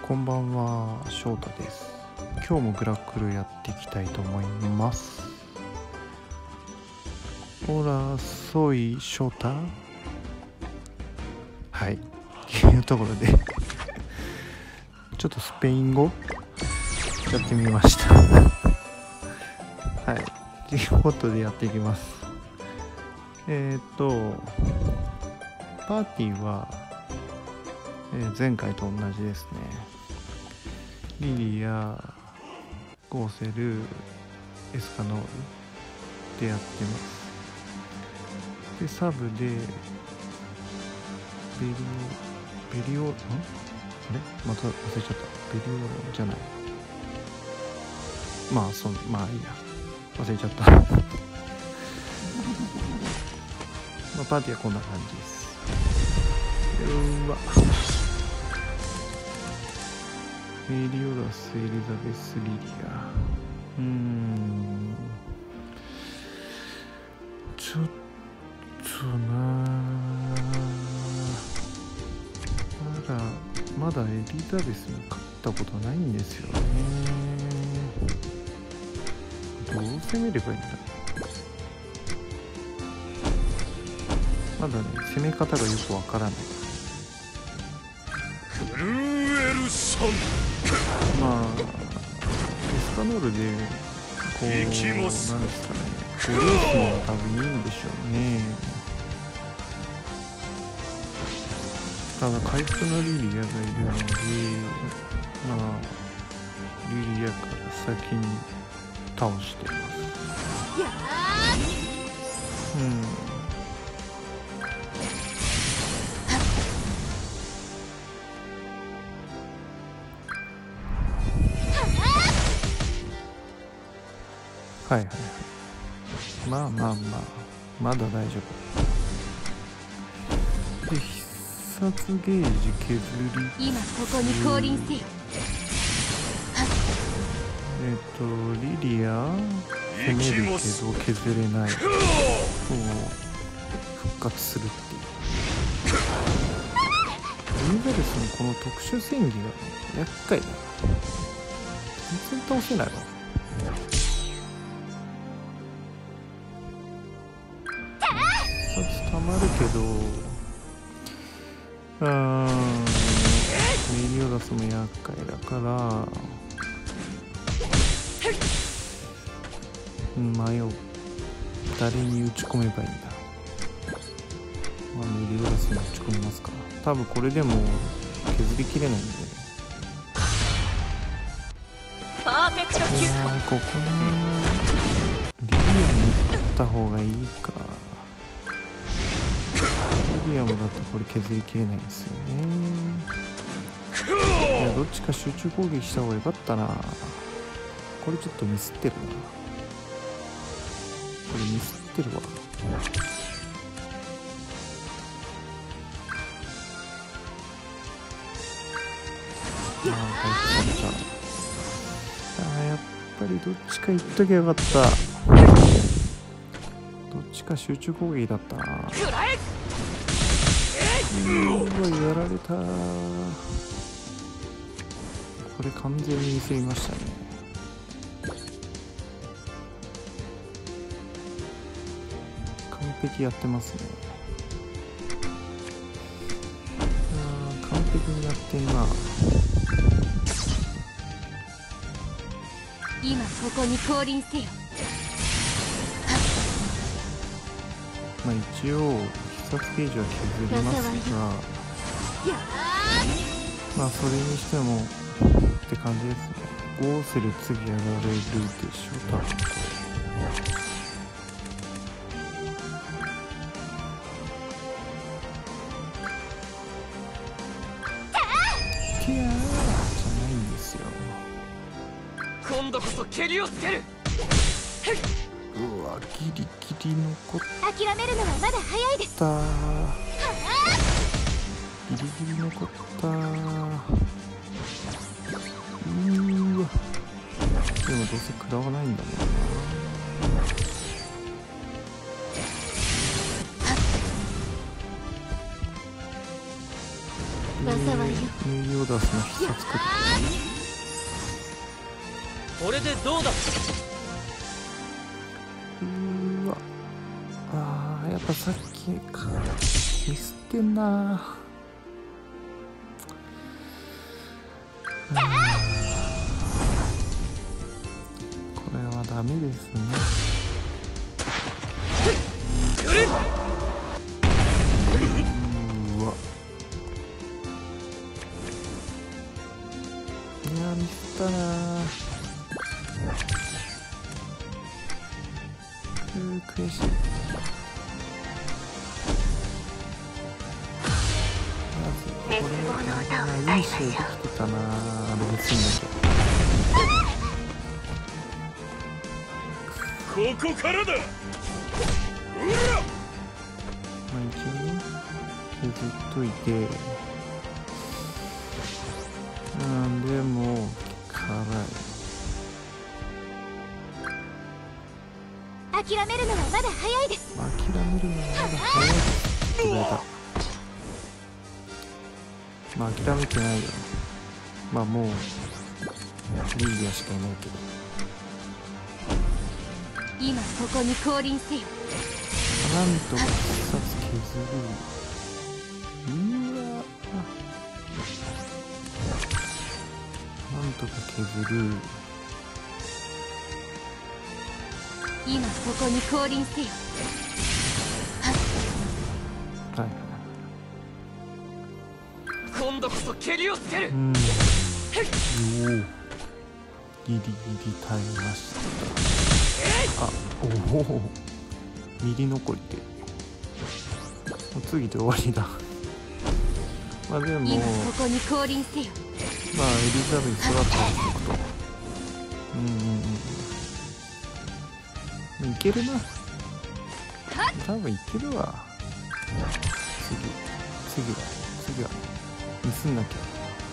こんばんは、翔太です。今日もグラックルやっていきたいと思います。オラ、ソイ、翔太。はい、というところでちょっとスペイン語やってみましたはい、ということでやっていきます。パーティーは、前回と同じですね。リリア、ゴーセル、エスカノールでやってます。で、サブでベリオあれまた忘れちゃった。ベリオじゃない。まあいいや、忘れちゃったまあパーティーはこんな感じです。うわ、メリオダス、エリザベス、リリア。ちょっとまだエリザベスに勝ったことないんですよね。どう攻めればいいんだ。まだね、攻め方がよくわからない。まあエスカノールでこうなんですかね、ブルースの多分いいんでしょうね。ただ回復のリリアがいるので、まあリリアから先に倒してます。はいはいはい。まだ大丈夫で、必殺ゲージ削り、 今ここに降臨せよ。 リリア攻めるけど削れない。そう復活するっていう。エリザベスのこの特殊戦技が厄介だな。全然倒せないわ。2つたまるけど、メリオダスも厄介だから迷う。誰に打ち込めばいいんだ。まあ、メリオダスに打ち込みますか。多分これでも削りきれないんで。 パーフェクトキュッここにリリアに打った方がいいか。リリアもだってこれ削りきれないんですよね。いや、どっちか集中攻撃した方がよかったな。これちょっとミスってるな。これミスってるわ。回復された。やっぱりどっちか言っときゃよかった。どっちか集中攻撃だったな。やられた。これ完全にミスりましたね。完璧やってますね。完璧にやってんな。 今ここに降臨せよ。 まあ一応必殺ゲージは削りますが、まあそれにしてもって感じですね。ゴーセル次やられるでしょ多分。キャーじゃないんですよ。 今度こそ蹴りをつける。 うわ、ギリギリ残っ諦めるのはまだ早いです。 た。ギリギリ残った。でもどうせ食らわないんだもんな。メリオダスの必よ。 作る。 これでどうだ。 わ、やっぱさっきかミスってんな。これはダメですね。うわ、いやミスったな。悔しい。まずこれいい試合できてたな。あれですんだけここからだ。 まあ一応ね削っといて、でも辛い。 諦めるのはまだ早いです。 諦めるのはまだ早いって言ってくれた。まあ諦めてないよ。まあもうリーディアしかいないけど、 今ここに降臨せよ。 なんとか必殺削る。うわ、なんとか削る。 今ここに降臨せよ。 はい。 今度こそ蹴りをつける。 よお、ギリギリ耐えました。おお、ミリ残りでもう次で終わりだ。まあでも今ここに降臨せよ。 まあエリザベスは倒しておくと。いけるな。多分いけるわ。次はミスんなきゃ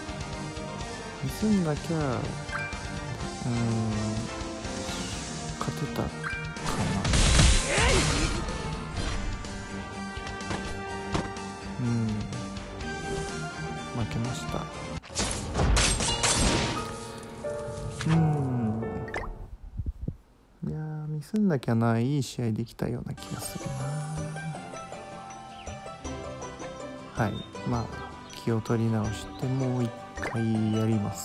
勝てたかな。負けました。いやーミスんなきゃな。いい試合できたような気がするな。はい、まあ気を取り直してもう一回やります。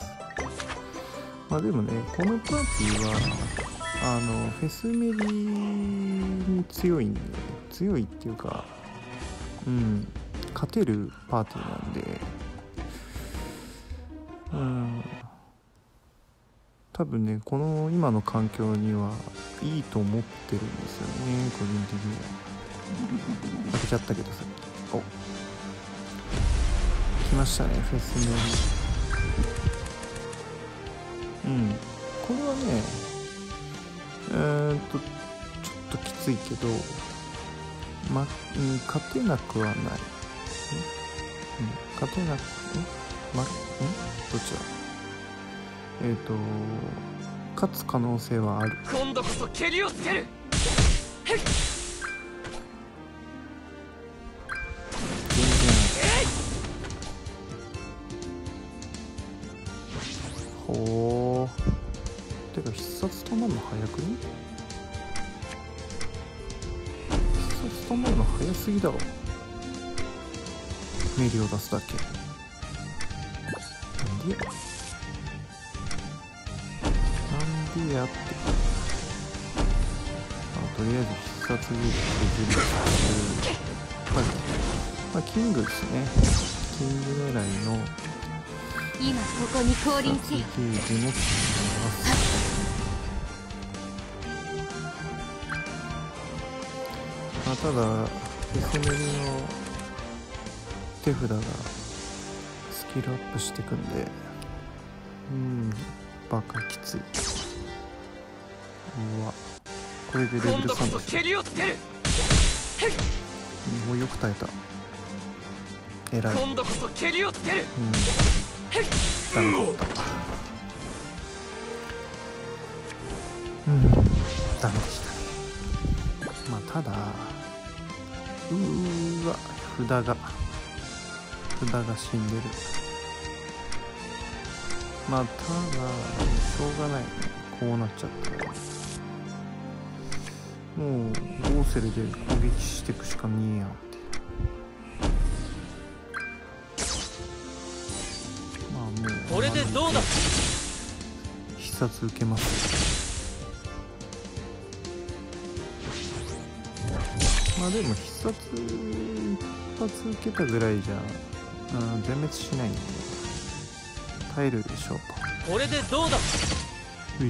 まあでもね、このパーティーはフェスメリに強いんで、強いっていうか勝てるパーティーなんで、多分ねこの今の環境にはいいと思ってるんですよね、個人的には。負けちゃったけどさ、来ましたね、フェスメリ。これはねちょっときついけど、勝てなくはない。どっちだ。勝つ可能性はある。 今度こそ蹴りをつける。 全然ほー。てか必殺止まるの早くね。必殺止まるの早すぎだろ。メリを出すだけ。なんでやって。とりあえず必殺技で削る。まあキングですね。キング狙いの今ここに降臨せよ。 ゲージもつきます。ただフェスメリの手札がスキルアップしていくんで、バカきつい。うわ、これでレベル3ですよ。もうよく耐えた。偉い。 今度こそ蹴りをつける。 ダメだった。ダメでしたね。まあただ札が死んでる。 まあただしょうがないね、こうなっちゃったらもうゴーセルで攻撃していくしかねえやんって。まあもうこれでどうだ。 必殺受けます。まあでも必殺一発受けたぐらいじゃ全滅しないんで耐えるでしょうと。 これでどうだ。 うい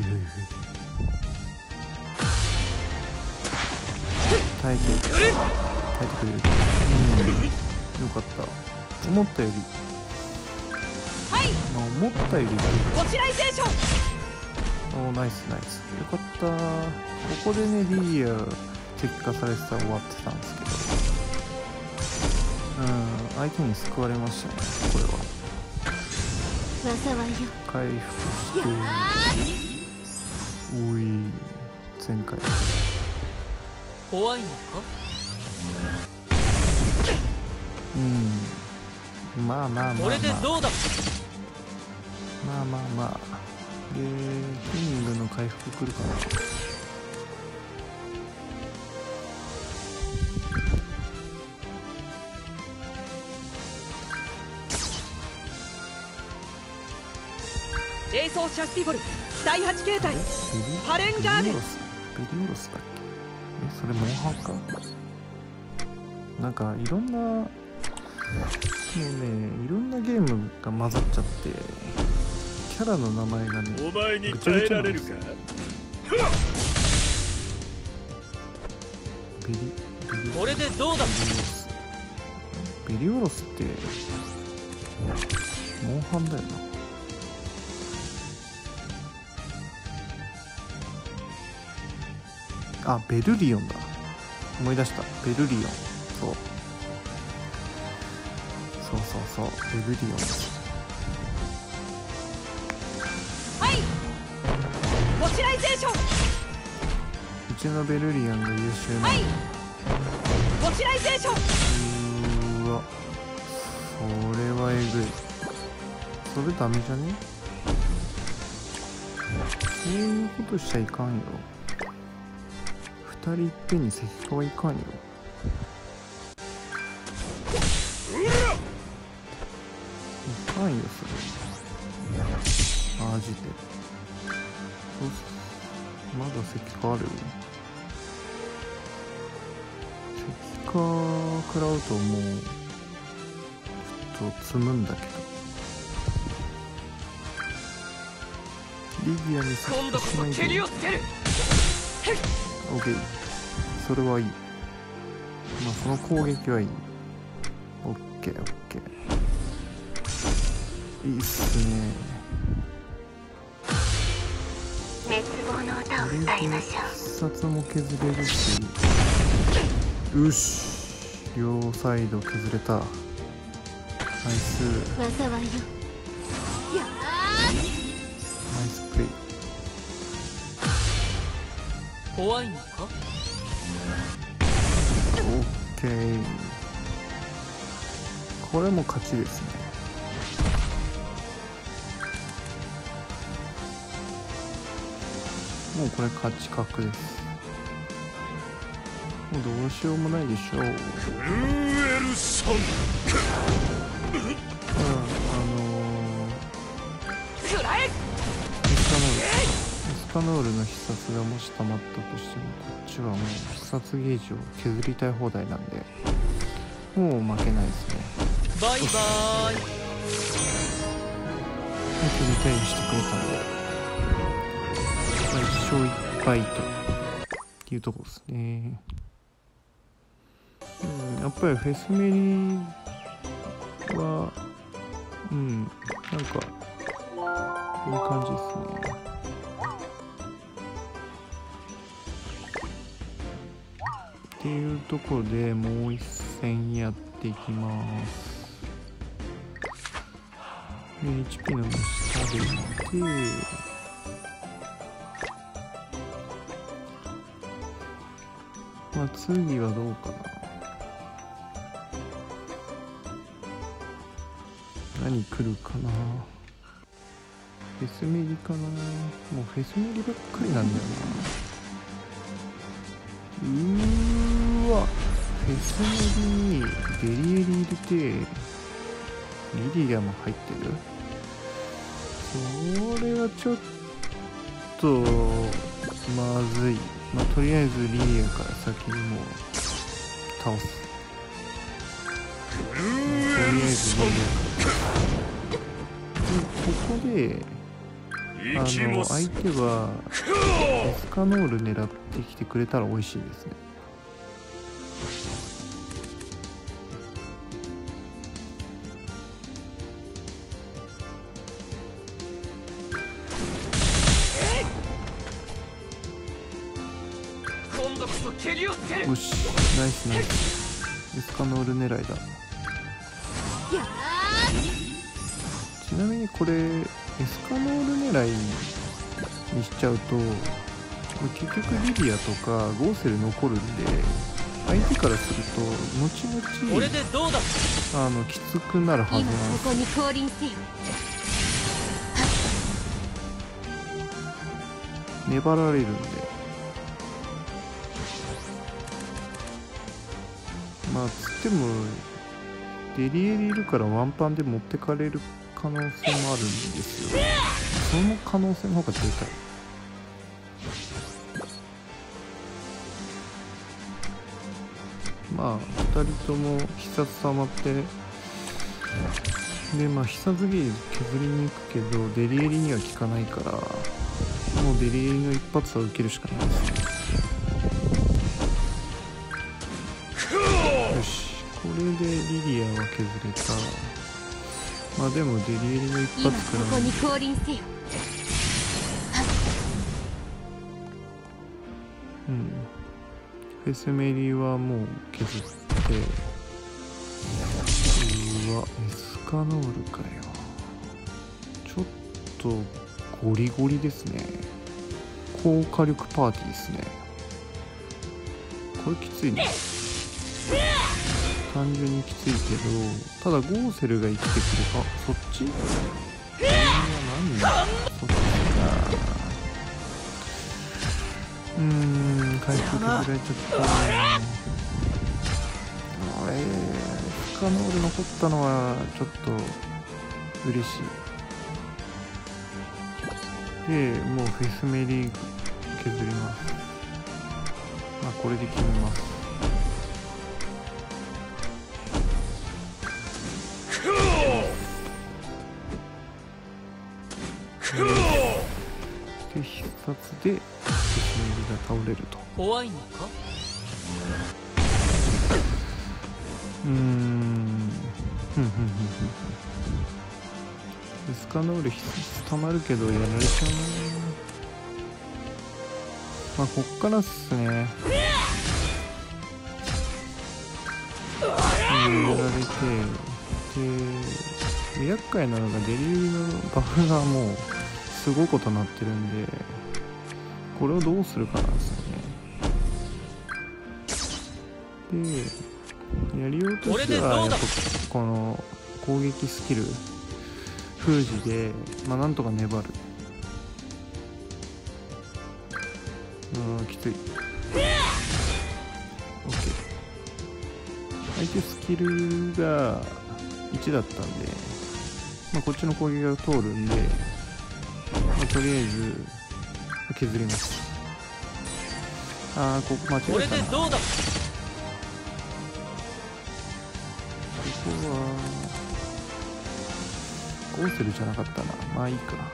耐えてくれる。よかった。思ったより思ったよりこちらイゼーション。 おーナイスナイス、よかった。ここでねリリア石化されてたら終わってたんですけど、相手に救われましたね。これは回復しておい前回怖いのか。 まあまあまあまあこれでどうだ。 まあでキングの回復来るかな。 霊装シャスティボル第8形態ハレンガーデン。 ベリオロスだっけ。それモンハンか。なんかいろんないろんなゲームが混ざっちゃってキャラの名前がねお前に耐えられるか。 これでどうだ。 ベリオロスってモンハンだよな。あ、ベルリオンだ。思い出した。ベルリオン。そうベルリオンです。 はい。こちらイゼーション。 うちのベルリオンが優秀な。 はい。こちらイゼーション。 うわ、それはえぐい。それダメじゃね。そういうことしちゃいかんよ。2人いっぺんに石化はいかんよ。いかんよそれマジで。まだ石化ある。石化食らうともうちょっと積むんだけど。リディアに石今度こそ化しないで。 蹴りをつける。 オッケー、それはいい。まあその攻撃はいい。オッケーいいっすね。 滅亡の歌を歌いましょう。 必殺も削れるし、よし両サイド削れた。ナイスナイスプレイ。 怖いのか。 オッケー、これも勝ちですね。もうこれ勝ち確です。もうどうしようもないでしょう。 ルーエルソン。 くらえ。 エスカノールの必殺がもし溜まったとしてもこっちはもう必殺ゲージを削りたい放題なんでもう負けないですね。 バイバーイ。 削りたいにしてくれたんで1勝1敗というとこですね。やっぱりフェスメリはなんかいい感じですね。っていうところでもう一戦やっていきます。HP の下でいってまあ次はどうかな。何来るかな。 フェスメリかな。もうフェスメリばっかりなんだよな。わフェスメリにデリエリ入れてリリアも入ってる。それはちょっとまずい。まあとりあえずリリアから先にもう倒す。とりあえずリリアからここで相手はエスカノール狙ってきてくれたら美味しいですね。よしナイスナイス。エスカノール狙いだ。ちなみにこれエスカノール狙いにしちゃうと結局リリアとかゴーセル残るんで、相手からすると後々きつくなるはずなんです。 今ここに降臨せよ。 粘られるんで、まあつってもデリエリいるからワンパンで持ってかれる可能性もあるんですよ。その可能性の方がでかい。まあ2人とも必殺溜まってで、まあ必殺ゲージ削りに行くけどデリエリには効かないから、もうデリエリの一発は受けるしかないですね。よしこれでリリアは削れた。まあでもデリエリの一発から今ここに降臨せよ。 フェスメリはもう削って、うわエスカノールかよ。ちょっとゴリゴリですね。高火力パーティーですね。これきついね。単純にきついけど、ただゴーセルが生きてくる。あそっち。何だそっちか。回復削られちゃったね。スカノール残ったのはちょっと嬉しい。でもうフェスメリーグ削ります。まあこれで決めます。で必殺でフェスメリーが倒れると。 怖いのか。 エスカノール必殺たまるけどやられちゃうな。まあこっからっすね。やられて、で厄介なのがデリエリのバフがもうすごいことになってるんで、これをどうするかなんですよね。でやりようとしてはやっぱこの攻撃スキル封じでまあなんとか粘る。きつい。 OK。 相手スキルが1だったんで、まあ、こっちの攻撃が通るんで、まあ、とりあえず削ります。ここ間違えたな。ここはゴーセルじゃなかったな。まあいいか。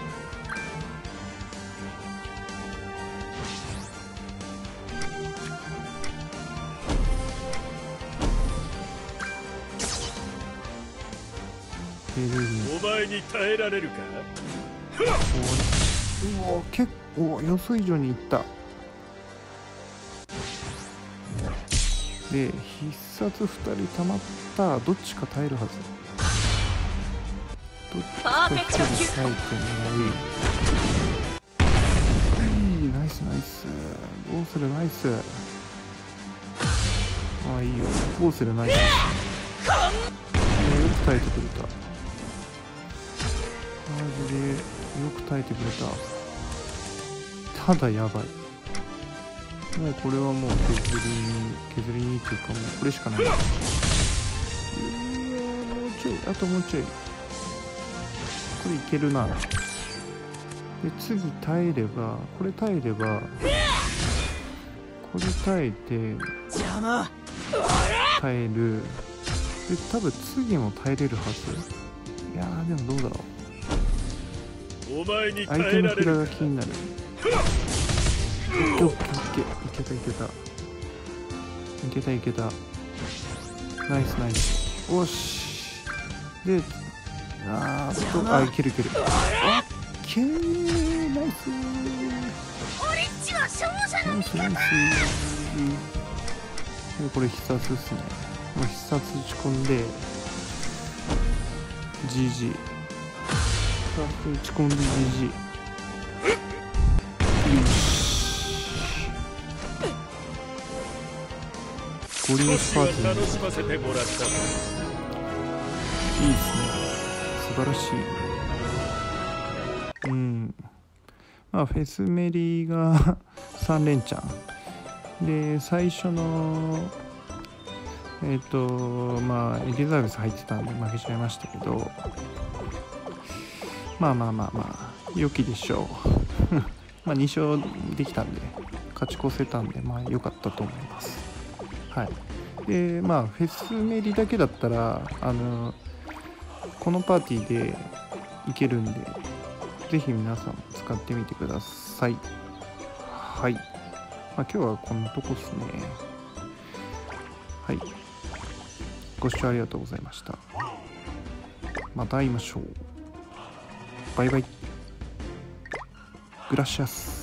お前に耐えられるか。 うわ結構予想以上にいった。で必殺2人たまった。どっちか耐えるはず。どっちか1人耐えてもいい。ナイスナイス。ゴーセルナイス。あいいよゴーセルナイス。よく耐えてくれた。 マジでよく耐えてくれた。ただやばい。もうこれはもう削りにっていうか、もうこれしかない。うわ、もうちょい、あともうちょい。これいけるな。で次耐えれば、これ耐えれば、これ耐えて耐える。で多分次も耐えれるはず。いやーでもどうだろう。 お前に相手の札耐えられるが気になる。オッケーオッケーオッケー、いけたいけたいけたいけた。ナイスナイス。おしで、いけるいける。オッケー、ナイスナイスナイス。これ必殺ですね。もう必殺打ち込んで GG。 必殺打ち込んで GG。 ゴリ押しパーティー楽しませてもらった。 いいですね。素晴らしい。まあフェスメリが3連チャンで、最初のまあエリザベス入ってたんで負けちゃいましたけど、まあ良きでしょう。まあ2勝できたんで、勝ち越せたんで、まあ良かったと思います。はい。でまあフェスメリだけだったらこのパーティーでいけるんで、ぜひ皆さん使ってみてください。はい。まあ今日はこんなとこっすね。はい。ご視聴ありがとうございました。また会いましょう。バイバイ。グラシアス。